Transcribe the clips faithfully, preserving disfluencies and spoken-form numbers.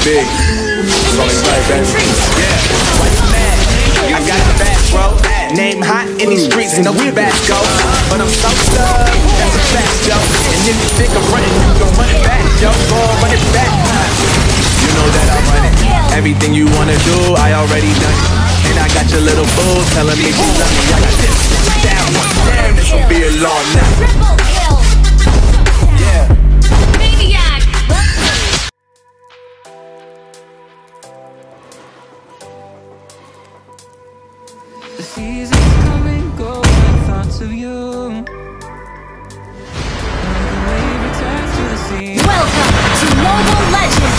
big. It's only right, baby. Yeah. What's mad? I got it back, bro. Name hot in these streets, no Tabasco. But I'm so stuck, that's a fact, yo. And if you think I'm running, you gon' run it back, yo. Go on, run it back. You know that I run it. Everything you wanna do, I already done it. And I got your little boo telling me she love me. I got this down, damn, this will be a long night. Triple kill. Yeah. Maniac. The seasons come and go with thoughts of you. Like a wave returns to the sea. Welcome to Mobile Legends.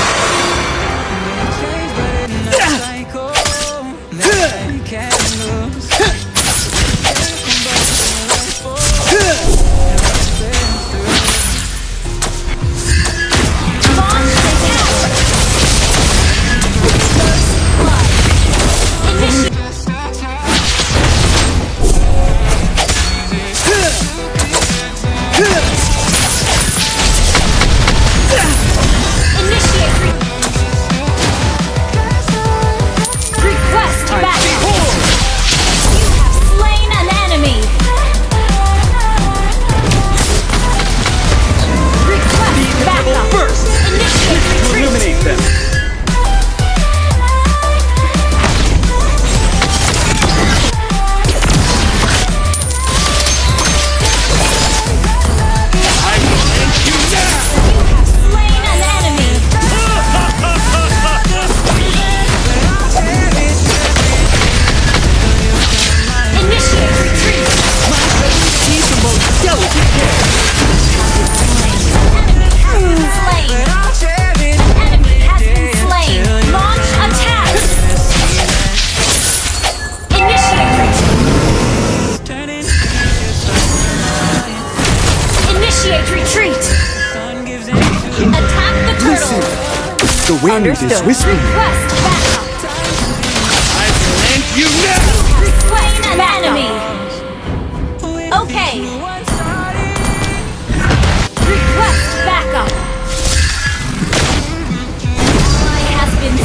Change, but in a cycle. Never you can lose. Vonn attack. First blood. Initiate. Initiate. Request backup. You have slain an enemy. Request backup. First, Initiate to retreat. eliminate them. I will end you now. You have slain an enemy. Initiate retreat. He's the most delicate cat. Enemy has been slain. An enemy has been slain. Launch attack. Initiate retreat. Turning, Initiate retreat. sun gives into Attack the turtle. The wind is whispering. Request backup. I will end you now. Have slain an enemy. Okay. Request backup. Ally has been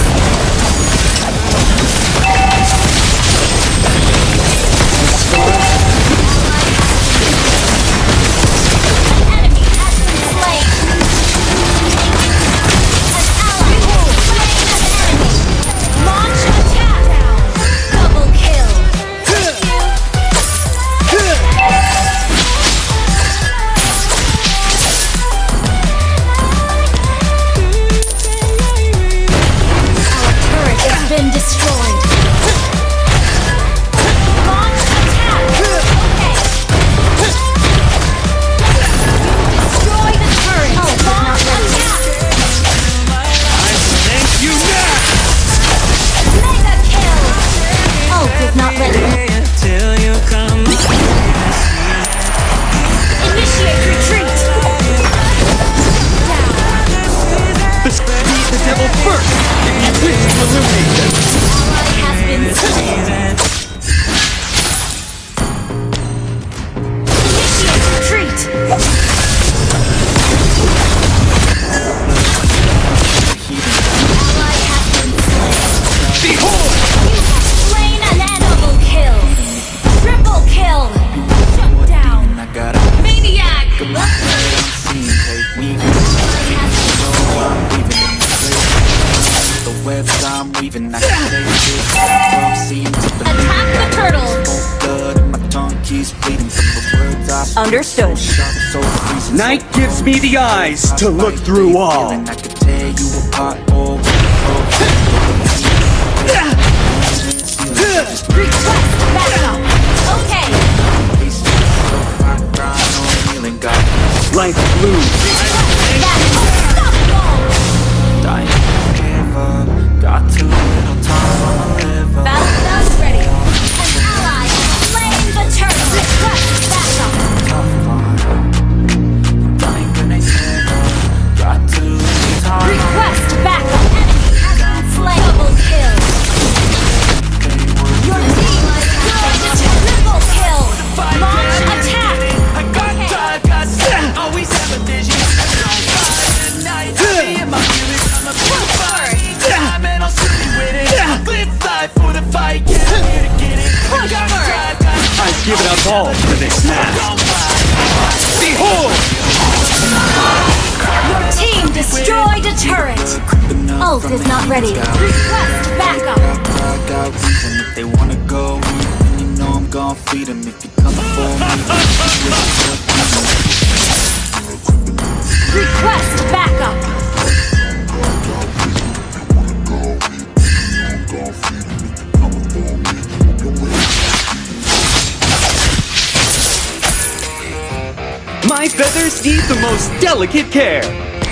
An enemy has been slain. An ally has slain an enemy. Launch attack. Double kill. Our turret has been destroyed. Launch attack. Okay. Destroy the turret. Launch attack. I will end you now. Mega kill. Oh, did not let me. till you come. Initiate retreat. Let's beat the devil first. If you wish to eliminate them. Ally has been slain. Initiate retreat. Ally has been slain. Behold. You have slain an double kill. Triple kill. Shut down. Maniac. Ally has been Attack the turtle. Understood. Night gives me the eyes to look through all. Request backup. Okay. Like blue. Backup. Stop wall. Battle guns ready. An ally has slain the turtle. Request backup. Request backup. Enemy has been slain. Double kill. Your team is good. Triple kill. Launch attack. I got Okay. time, got set. Always have a vision. Destroyed a turret. Ult is not ready. Request backup. And if they wanna go, then you know I'm gon' feed them. If you come for me, Request backup. My feathers need the most delicate care.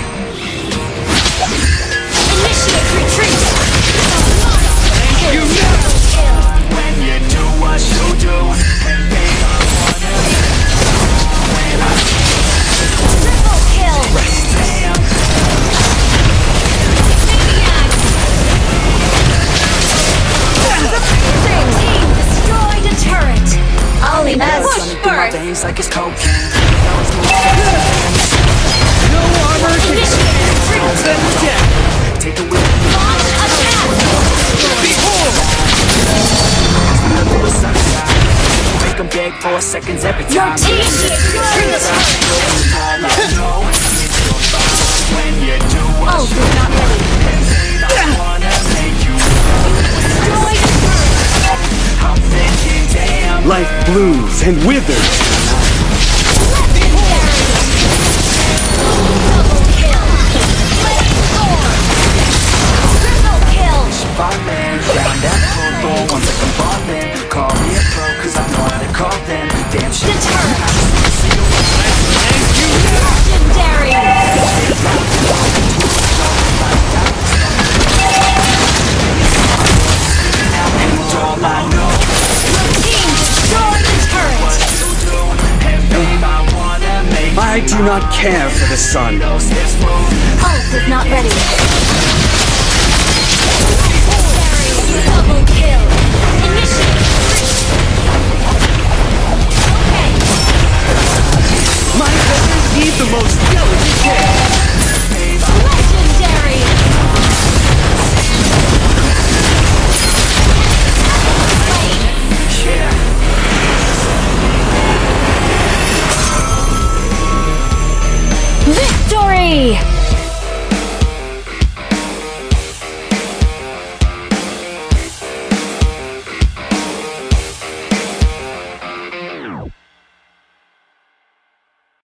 Initiate retreat. You know. when you do what you do, and babe, I wanna when I Triple kill. damn. Team destroyed a turret. Only push Running through my first. veins like it's cocaine. No armor can Initiate retreat. send death. Take it with Launch attack. Behold! the sunshine. Make them beg for seconds every Your time. team destroyed a turret. When you do what Ult is not ready. I wanna make you Destroyed a turret. I'm thinking, damn. Life blooms and withers. Legendary. Double kill. Flame sword. Triple kill. Falling down that purple once like I'm falling. Call me a pro cause I know how to call them. Damn shit. Deterrent. Legendary. All I know Your team destroyed a turret. you do. And babe, I wanna make I do not care for the sun. those hips move. Ult is not ready. Legendary. Double kill. Initiate retreat. Okay. My feathers need the most delicate care.